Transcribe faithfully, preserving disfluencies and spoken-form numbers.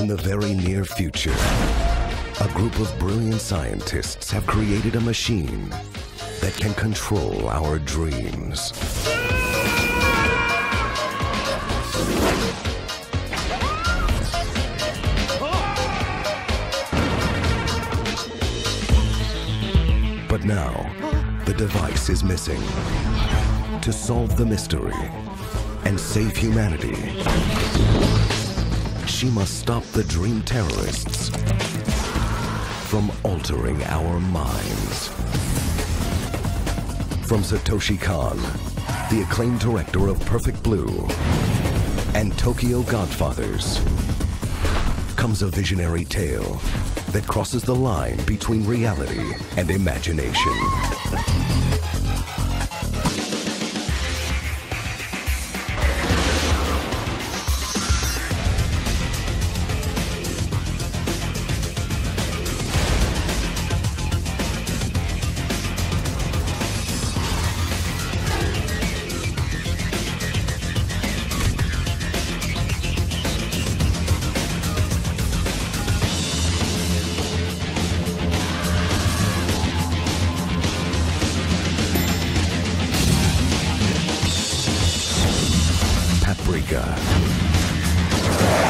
the very near future, a group of brilliant scientists have created a machine that can control our dreams. But now, the device is missing. To solve the mystery and save humanity, she must stop the dream terrorists from altering our minds. From Satoshi Kon, the acclaimed director of Perfect Blue and Tokyo Godfathers, comes a visionary tale that crosses the line between reality and imagination. Paprika.